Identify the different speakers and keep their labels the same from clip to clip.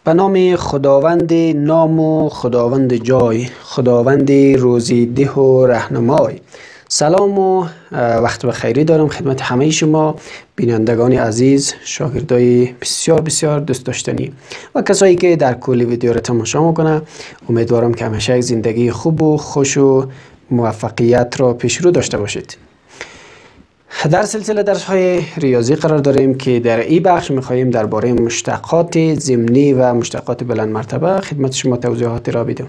Speaker 1: به نام خداوند نام و خداوند جای، خداوند روزیده و رهنمای. سلام و وقت بخیری دارم خدمت همه شما بینندگان عزیز، شاگردای بسیار بسیار دوست داشتنی و کسایی که در کل ویدیو را تماشا میکنه. امیدوارم که همیشه یک زندگی خوب و خوش و موفقیت را پیش رو داشته باشید. در سلسله درس های ریاضی قرار داریم که در این بخش میخواییم درباره مشتقات ضمنی و مشتقات بلند مرتبه خدمت شما توضیحات را بدم.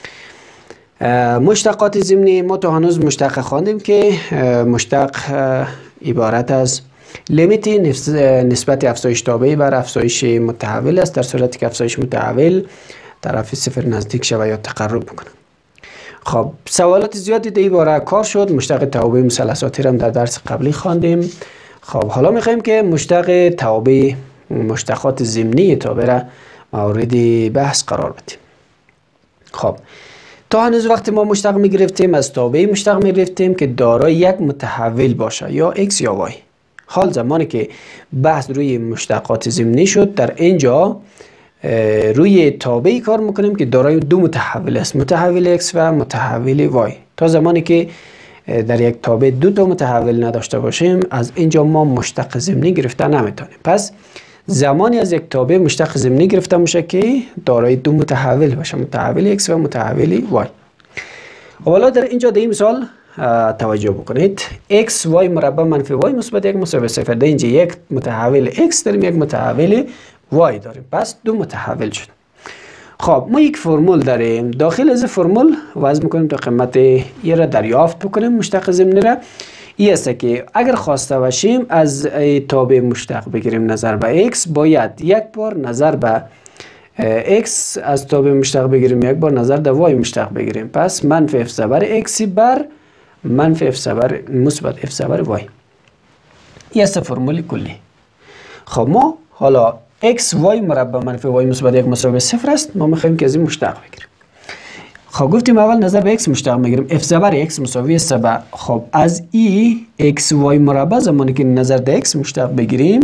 Speaker 1: مشتقات ضمنی ما تا هنوز مشتق خواندیم که مشتق عبارت از لیمیت نسبت افزایش تابعی بر افزایش متحول است، در صورتی که افزایش متحول طرف صفر نزدیک شود یا تقرب بکنه. خب سوالات زیادی در این باره کار شد. مشتق تابع مثلثاتی را در درس قبلی خواندیم. خب حالا میخوایم که مشتق تابع مشتقات ضمنی تابع را مورد بحث قرار بدیم. خب تا هنوز وقتی ما مشتق میگرفتیم از تابع مشتق میگرفتیم که دارای یک متحول باشه، یا x یا y. حال زمانی که بحث روی مشتقات ضمنی شد، در اینجا روی تابعی کار میکنیم که دارای دو متحول است، متحول x و متحول y. تا زمانی که در یک تابع دو تا متحول نداشته باشیم، از اینجا ما مشتق ضمنی گرفته نمیتونیم. پس زمانی از یک تابع مشتق ضمنی گرفته میشه که دارای دو متحول باشه، متحول x و متحول y. حالا در اینجا در این مثال توجه بکنید. x y مربع منفی y مثبت 1 مساوی 0. در اینجا یک متحول x داریم، یک متحول y داریم، پس دو متحول شد. خب ما یک فرمول داریم، داخل از فرمول وضع میکنیم تا قیمت ای را دریافت بکنیم مشتق ضمنی را. این است که اگر خواسته باشیم از تابع مشتق بگیریم نظر به x، باید یک بار نظر به x از تابع مشتق بگیریم، یک بار نظر به y مشتق بگیریم. پس منفی f ضرب x بر منفی f ضرب مثبت f ضرب y. این است فرمول کلی. خب ما حالا x y مربع منفی y مثبت 1 مساوی 0 است، ما میخوایم که از این مشتق بگیریم. خب گفتیم اول نظر به x مشتق میگیریم، f ضرب x مساوی 7. خب از ای x y مربع زمانی که نظر به x مشتق بگیریم،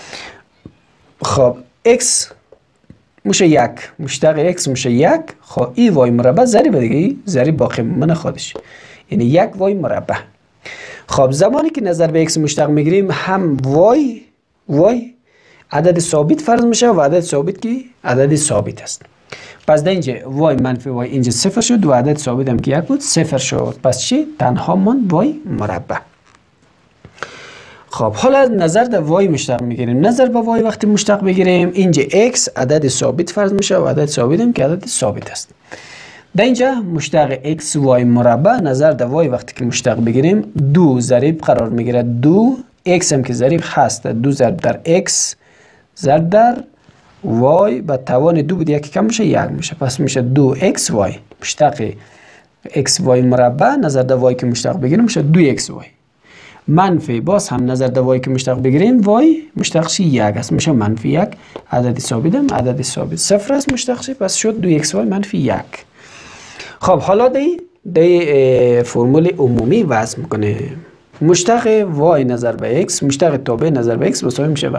Speaker 1: خب x میشه 1، مشتق x میشه 1. خب ای y مربع ضریب دیگه، ضریب باقی من خودش، یعنی 1 y مربع. خب زمانی که نظر به x مشتق میگیریم، هم y عدد ثابت فرض میشه و عدد ثابت که عدد ثابت است. پس در اینجا y منفی y اینجا 0 شد و عدد ثابت هم که 1 بود 0 شد. پس چی؟ تنها من y مربع. خب حالا نظر به y مشتق میگیریم. نظر به y وقتی مشتق بگیریم، اینجا x عدد ثابت فرض میشه و عدد ثابت هم که عدد ثابت است. در اینجا مشتق x y مربع نظر به y وقتی که مشتق بگیریم، دو ضریب قرار میگیره. دو x هم که ضریب هست، دو ضرب در x ضرب در y به توان دو بود، یکی کم میشه 1 میشه. پس میشه 2xy. مشتق xy مربع نظر در y که مشتق بگیریم میشه 2xy. منفی باز هم نظر در y که مشتق بگیریم y مشتقش 1 است، میشه منفی 1. عدد ثابت هم عدد ثابت 0 است مشتقش، پس شد 2xy منفی 1. خب حالا دی فرمول عمومی وضع میکنه. مشتق y نظر به x مشتق تابع نظر به x مساوی میشه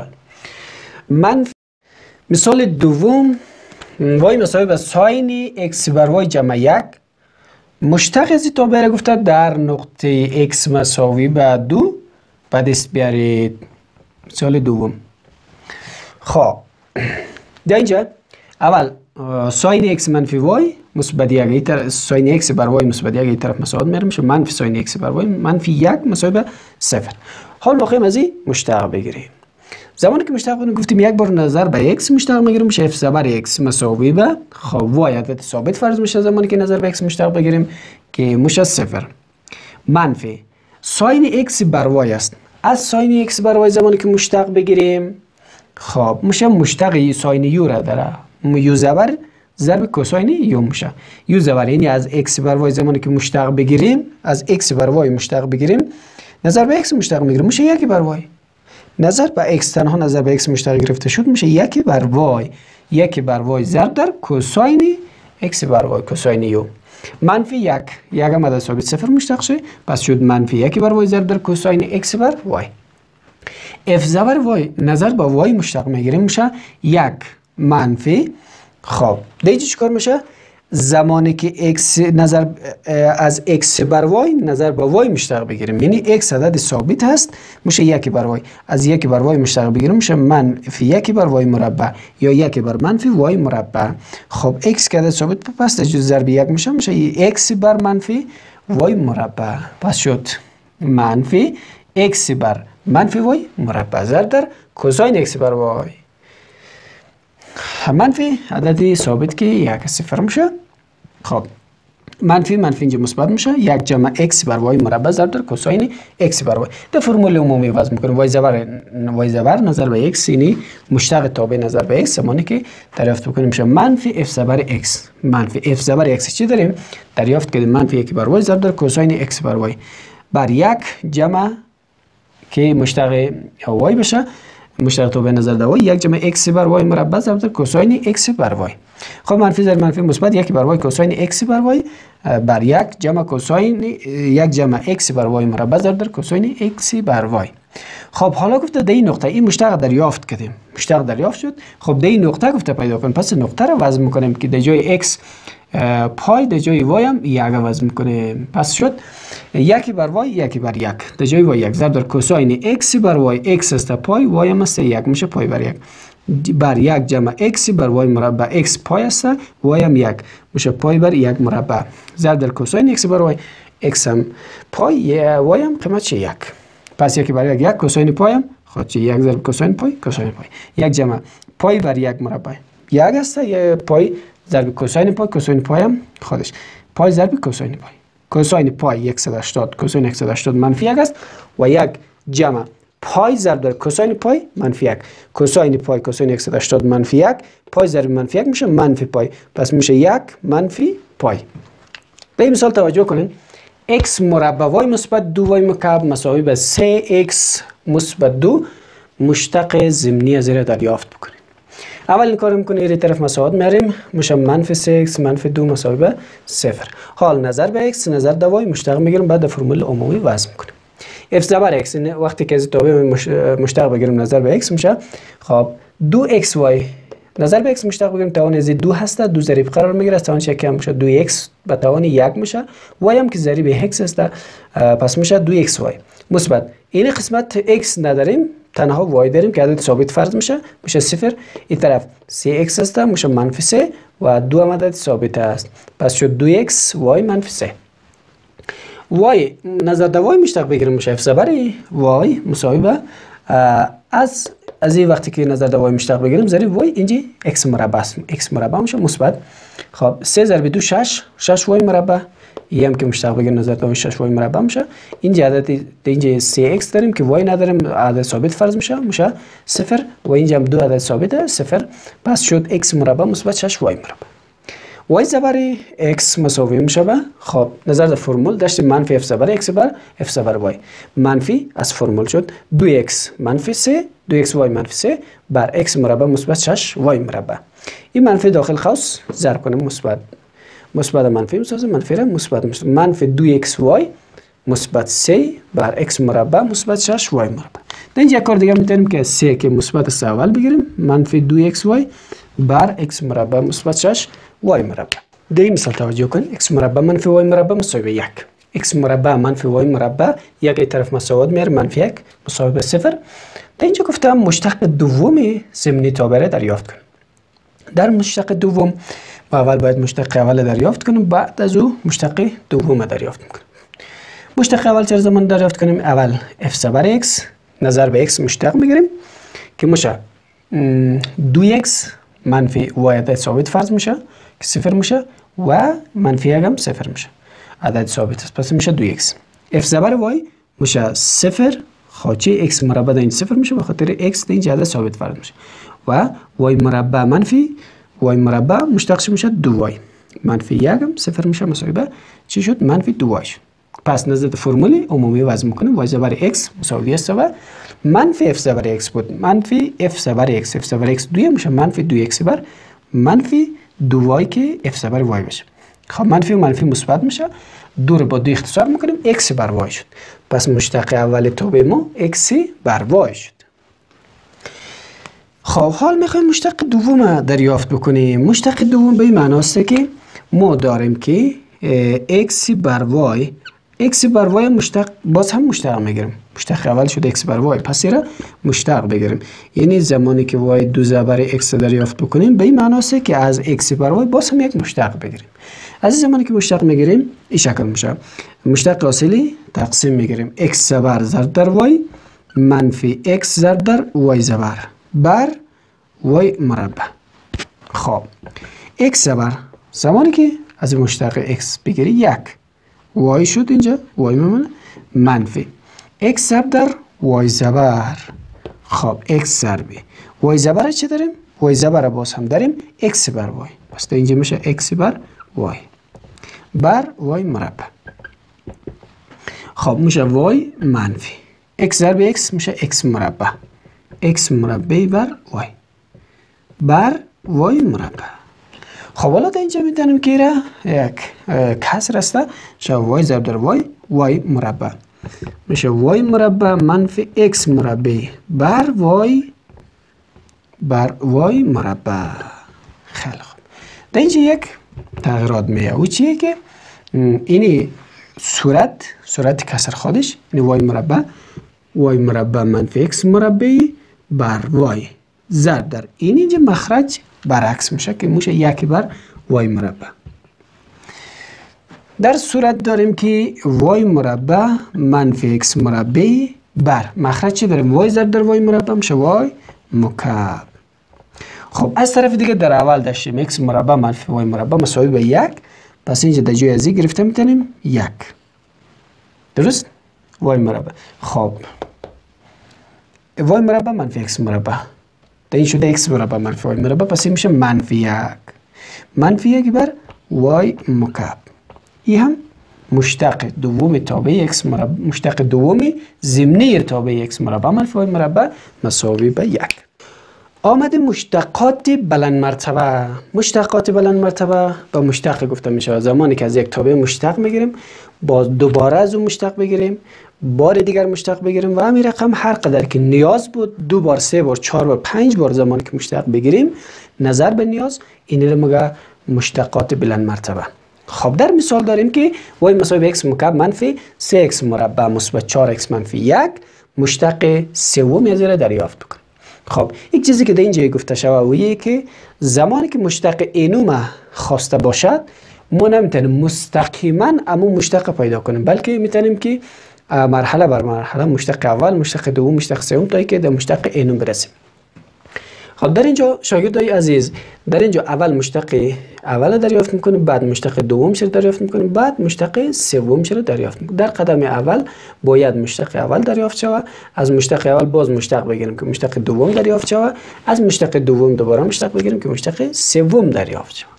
Speaker 1: مثال دوم، y مساوی به ساین x بر y جمع 1. مشتق از تابع را گفته در نقطه x مساوی به 2 به دست بیارید. مثال دوم. خب در اینجا اول ساین x منفی y مثبت 1، ساین x بر y مثبت 1 طرف مساوات میشه، منفی ساین x بر y منفی 1 مساوی به 0. حال ما خواهیم از این مشتق بگیریم. زمانی که مشتق کنیم گفتیم یک بار نظر به x مشتق میگیریم، میشه f ضرب x مساوی به خب y عدد ثابت فرض میشه زمانی که نظر به x مشتق بگیریم که میشه 0. منفی ساین x بر y است. از ساین x بر y زمانی که مشتق بگیریم، خب میشه مشتق ساین یو را داره، یو ضرب کوساین یو میشه. یو ضرب یعنی از x بر y زمانی که مشتق بگیریم، از x بر y مشتق بگیریم، نظر به x مشتق میگیریم، میشه 1 بر y. نظر به x تنها نظر به x مشتق گرفته شد، میشه 1 بر y. 1 بر y ضرب در کوساین x بر y کوساین یو. منفی 1 هم عدد ثابت 0 مشتق شد، پس شد منفی 1 بر y ضرب در کوساین x بر y. f ضرب y نظر به y مشتق میگیریم، میشه 1 منفی. خب دیگه چیکار میشه؟ زمانی که x نظر از x بر y نظر به y مشتق بگیریم، یعنی x عدد ثابت هست میشه 1 بر y، از 1 بر y مشتق بگیریم میشه منفی 1 بر y مربع یا 1 بر منفی y مربع. خب x که عدد ثابت پس جز ضرب 1 میشه x بر منفی y مربع. پس شد منفی x بر منفی y مربع ضرب در کوساین x بر y. منفی عددی ثابت که 1 صفر میشه. خب منفی اینجا مثبت میشه، 1 جمع x بر y مربع ضرب در کوساین x بر y. در فرمول عمومی وضع میکنیم y زبر نظر به x یعنی مشتق تابع نظر به x زمانی که دریافت بکنیم میشه منفی f زبر x. منفی f زبر x چی داریم؟ دریافت کردیم منفی 1 بر y ضرب در کوساین x بر y بر 1 جمع که مشتق y بشه، مشتق تابع نظر در y 1 جمع x بر y مربع ضرب در کوساین x بر y. خب منفی ضرب منفی مثبت 1 بر y کوساین x بر y بر 1 جمع کوساین 1 جمع x بر y مربع ضرب در کوساین x بر y. خب حالا گفته در این نقطه این مشتق دریافت کردیم، مشتق دریافت شد. خب در این نقطه گفته پیدا کن، پس نقطه رو وضع میکنیم که در جای x پای در جای y هم 1 وضع میکنیم. پس شد 1 بر y 1 بر 1 در جای y 1 ضرب در کوساین x بر y، x است پای y هم است 1 میشه پای بر 1 بر 1 جمع x بر y مربع، x پای است y هم 1 میشه پای بر 1 مربع ضرب در کوساین x بر y، x هم پای y هم قیمتش 1. پس 1 بر 1 کوساین پای هم خودش 1 ضرب کوساین پای 1 جمع پای بر 1 مربع 1 است، پای ضرب کوساین پای هم خودش پای ضرب کوساین پای. کوساین پای 180 کوساین 180 منفی 1 است و 1 جمع پای ضرب در کوساین پای منفی 1. کوساین پای کوساین 180 منفی 1 پای ضرب منفی 1 میشه منفی پای، پس میشه 1 منفی پای. به این مثال توجه کنین. x مربع y مثبت 2 y مکعب مساوی به 3x مثبت 2 مشتق ضمنی از دریافت بکنیم. اول کار میکنیم این طرف مساوات میاریم میشه منفی 3x منفی 2 مساوی به 0. حال نظر به x نظر به y مشتق میگیریم، بعد فرمول عمومی وضع میکنیم. f زبر x وقتی که از تابع مشتق بگیریم نظر به x میشه خب 2xy نظر به x مشتق بگیریم توان از 2 هست، 2 ضریب قرار میگیره، از توان کم میشه 2x به توان 1 میشه، y هم که ضریب x است پس میشه 2xy مثبت. این قسمت x نداریم تنها y داریم که عدد ثابت فرض میشه 0. این طرف 3x است میشه منفی 3 و 2 هم عدد ثابت است پس شد 2x y منفی 3. y نظر به y مشتق بگیریم میشه f زبر y مساوی به از این وقتی که نظر به y مشتق بگیریم ضریب y اینجا x مربع است، x مربع میشه مثبت. خب 3 ضرب 2 6 y مربع، این هم که مشتق بگیریم نظر به 6 y مربع میشه. اینجا عدد اینجا 3x داریم که y نداریم عدد ثابت فرض میشه 0 و اینجا هم 2 عدد ثابت 0 پس شد x مربع مثبت 6 y مربع. y زبر x مساوی میشه به خب نظر به فرمول داشتیم منفی f زبر x بر f زبر y منفی از فرمول شد 2x منفی 3 2xy منفی 3 بر x مربع مثبت 6 y مربع. این منفی داخل قوس ضرب کنیم مثبت منفی میسازه منفی را مثبت میشه منفی 2xy مثبت 3 بر x مربع مثبت 6 y مربع. در اینجا کار دیگه میتونیم که 3 که مثبت است اول بگیریم منفی 2xy بر x مربع مثبت 6 y مربع. در این مثال توجه کن x مربع منفی y مربع مساوی به 1. x مربع منفی y مربع یک طرف مساوات میاره منفی 1 مساوی به 0. در اینجا گفتم مشتق دوم ضمنی تابع دریافت کنیم. در مشتق دوم ما اول باید مشتق اول دریافت کنیم، بعد از او مشتق دوم دریافت میکنیم. مشتق اول چه زمان دریافت کنیم؟ اول f زبر x نظر به x مشتق میگیریم که میشه 2x منفی y عدد ثابت فرض میشه که 0 میشه و منفی 1 هم 0 میشه عدد ثابت است پس میشه 2x. f زبر y میشه 0 خاچه x مربع در این 0 میشه به خاطر x در اینجا عدد ثابت فرض میشه و y مربع منفی y مربع مشتقش میشه 2y منفی 1 هم 0 میشه مساوی به چی شد؟ منفی 2y شد. پس نظر فرمول عمومی وضع میکنیم y زبر x مساوی است و منفی f زبر x بود منفی f زبر x f زبر x 2 میشه منفی 2x بر منفی 2y که f زبر y بشه. خب منفی و منفی مثبت میشه 2 رو با 2 اختصار میکنیم x بر y شد پس مشتق اول تابع ما x بر y شد. خب حال میخوایم مشتق دوم دریافت بکنیم. مشتق دوم به این معناست که ما داریم که x بر y، x بر y مشتق، باز هم مشتق میگیریم. مشتق اول شد x بر y، پس را مشتق بگیریم. یعنی زمانی که y دو ضرب x دریافت بکنیم به این معناست که از x بر y باز هم یک مشتق بگیریم. از این زمانی که مشتق میگیریم این شکل میشه. مشتق اصلی تقسیم میگیریم x ضرب ضرب در y منفی x ضرب در y ضرب بر y مربع. خب x ضرب زمانی که از مشتق x بگیری یک، y شد اینجا y میمونه منفی x ضرب در y ضرب. خب x ضرب y ضرب چه داریم؟ y ضرب باز هم داریم x بر y، پس اینجا میشه x بر y بر y مربع. خب میشه y منفی x ضرب x میشه x مربع، x مربع بر y بر y مربع. خب حالا در اینجا میتونیم که را یک کسر است، میشه y ضرب در y y مربع میشه y مربع منفی x مربع بر y مربع. خیلی خوب. در اینجا یک تغییرات میه او چیه که اینی صورت کسر خودش، این y مربع منفی x مربع بر y ضرب در این اینجا مخرج برعکس میشه که میشه یک بر y مربع. در صورت داریم که y مربع منفی x مربع بر مخرج چی داریم؟ y ضرب در y مربع میشه y مکعب. خب از طرف دیگه در اول داشتیم x مربع منفی y مربع مساوی به یک، پس اینجا در جای از این گرفته میتونیم یک، درست؟ y مربع. خب y مربع منفی x مربع در این شده x مربع منفی y مربع، پس این میشه منفی یک بر y مکعب. این هم مشتق دوم تابع x مربع، مشتق دوم ضمنی تابع x مربع منفی y مربع مساوی به یک. آمده مشتقات بلند مرتبه. مشتقات بلند مرتبه با مشتق گفته میشه زمانی که از یک تابع مشتق میگیریم، باز دوباره از اون مشتق بگیریم، بار دیگر مشتق بگیریم و همین رقم هر قدر که نیاز بود 2 بار 3 بار 4 بار 5 بار زمانی که مشتق بگیریم نظر به نیاز، این رو میگه مشتقات بلند مرتبه. خب در مثال داریم که y مساوی به x مکعب منفی 3x مربع مثبت 4x منفی 1 مشتق سوم از را دریافت بکنیم. خب یک چیزی که در اینجا گفته شده ویه که زمانی که مشتق اینوم خواسته باشد ما نمیتونیم مستقیما امون مشتق پیدا کنیم، بلکه میتونیم که مرحله بر مرحله مشتق اول، مشتق دوم، مشتق سوم تا که در مشتق اینوم برسیم. خب در اینجا شاگردای عزیز در اینجا اول مشتق اول دریافت میکنیم، بعد مشتق دوم رو دریافت میکنیم، بعد مشتق سوم رو دریافت میکنیم. در قدم اول باید مشتق اول دریافت شود، از مشتق اول باز مشتق بگیریم که مشتق دوم دریافت شود، از مشتق دوم دوباره مشتق بگیریم که مشتق سوم دریافت شود.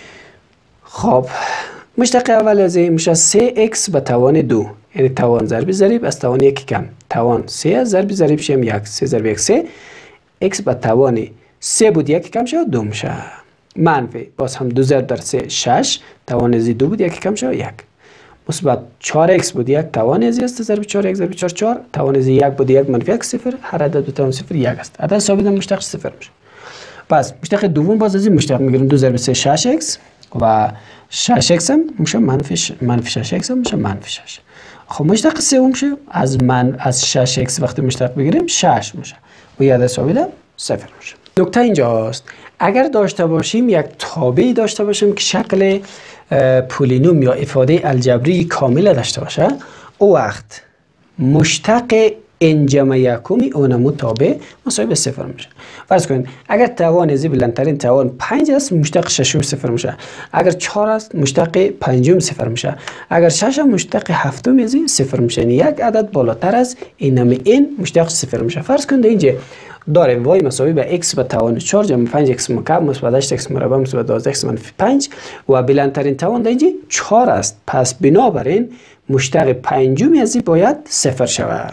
Speaker 1: خب مشتق اول از این میشه 3x به توان 2، یعنی توان ضرب ضریب از توان یک کم، توان 3 از ضرب ضریب شیم 1، 3 ضرب 1 3، x به توان 3 بود یک کم شد 2 میشه، منفی باز هم 2 ضرب در 3 6، توان از 2 بود یک کم شد 1، مثبت 4x بود یک، توان از است ضرب 4 1 ضرب 4 4، توان از 1 بود 1 منفی 1 0، هر عدد توان 0 1 است، عدد ثابت مشتق 0 میشه. پس مشتق دوم باز از این مشتق میگیریم 2 ضرب 3 6x و 6x هم میشه منفی 6x هم میشه منفی 6. خب مشتق سوم میشه از 6x وقتی مشتق بگیریم 6 میشه و یه عدد ثابت 0 میشه. نکته اینجاست اگر داشته باشیم یک تابعی داشته باشیم که شکل پولینوم یا افاده الجبری کامل داشته باشه، او وقت مشتق n جمع یکمی اونمو تابع مساوی به 0 میشه. فرض کنید اگر توان از بلندترین توان 5 است مشتق 6 0 میشه، اگر 4 است مشتق 5 0 میشه، اگر 6 مشتق 7 از 0 میشه، یعنی یک عدد بالاتر از اینم n مشتق 0 میشه. فرض کنید اینجا داریم y مساوی به x به توان 4 جمع 5x مکعب مثبت 8x مربع مثبت 12x منفی 5 و بلندترین توان در اینجا 4 است، پس بنابراین مشتق 5 از باید 0 شود.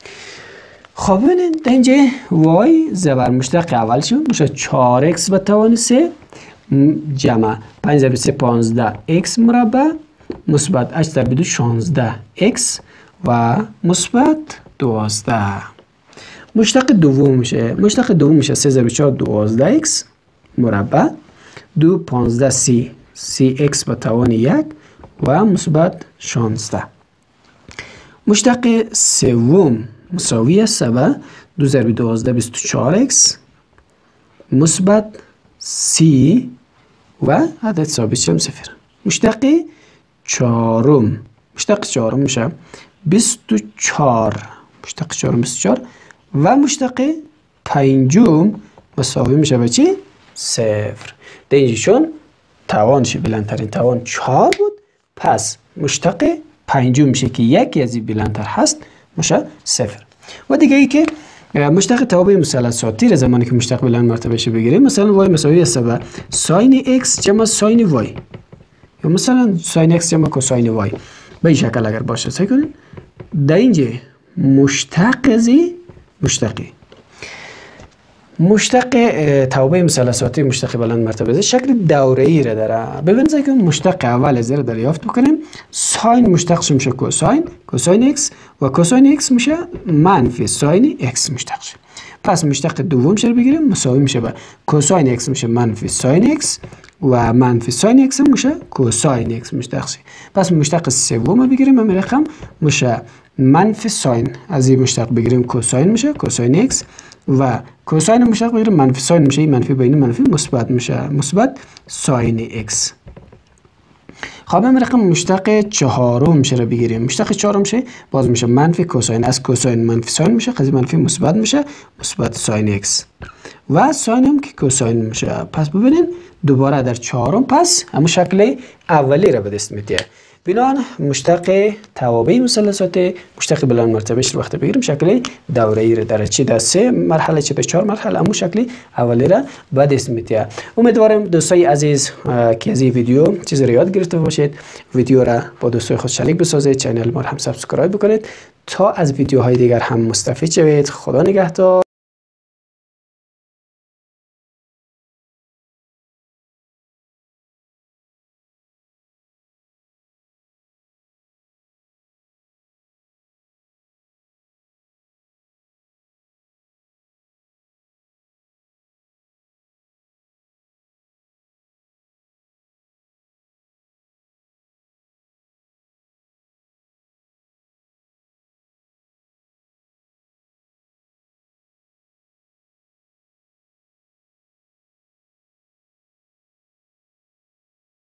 Speaker 1: خب ببینید در اینجا y زبر مشتق اول شد میشه 4x به توان 3 جمع 5 ضرب 3 15x مربع مثبت 8 ضرب 2 16x و مثبت 12. مشتق دوم میشه 3 ضرب 4 12x مربع 2 15 سی x به توان 1 و مثبت 16. مشتق سوم مساوی است به 2 ضرب 12 24x مثبت 30 و عدد ثابت هم 0. مشتق چهارم میشه 24 و مشتق پنجم مساوی میشه به چی؟ 0. در اینجاشون توانش بلندترین توان 4 بود، پس مشتق پنجم میشه که یکی از این بلندتر هست میشه 0. و دیگه ای که مشتق توابع مثلثاتی را زمانی که مشتق بلند مرتبهش بگیریم، مثلا وای مساوی است به ساین x جمع ساین وای، یا مثلا ساین x جمع کوساین وای. به این شکل اگر باشه سعی کنید در اینجا مشتق توابع مثلثاتی مشتق بلند مرتبه شکل دوره‌ای را داره. ببینید که مشتق اول از را دریافت بکنیم. ساین مشتقش میشه کوساین x و کوساین x میشه منفی ساین x مشتق. پس مشتق دوم رو بگیریم مساوی میشه به کوساین x میشه منفی ساین x و منفی ساین x میشه کوساین x مشتق. پس مشتق سوم بگیریم همین رقم میشه منفی ساین، از این مشتق بگیریم کوساین میشه کوساین x و کوساین مشتق بگیریم منفی ساین میشه، این منفی بین منفی مثبت میشه مثبت ساین x. خب همین رقم مشتق چهارم رو بگیریم. مشتق چهارم شه باز میشه منفی کوساین، از کوساین منفی ساین میشه، قضیه منفی مثبت میشه مثبت ساین x و ساین هم که کوساین میشه. پس ببینین دوباره در چهارم پس همون شکل اولی را به دست میده. بنابراین مشتق توابع مثلثات مشتق بلند مرتبهش رو وقتی بگیریم شکل دوره‌ای را داره، چه در 3 مرحله چه در 4 مرحله، همون شکل اولی را به دست میده. امیدوارم دوستای عزیز که از این ویدیو چیزی را یاد گرفته باشید. ویدیو را با دوستای خود شریک بسازید، کانال ما را هم سابسکرایب بکنید تا از ویدیوهای دیگر هم مستفید شوید. خدا نگهدار.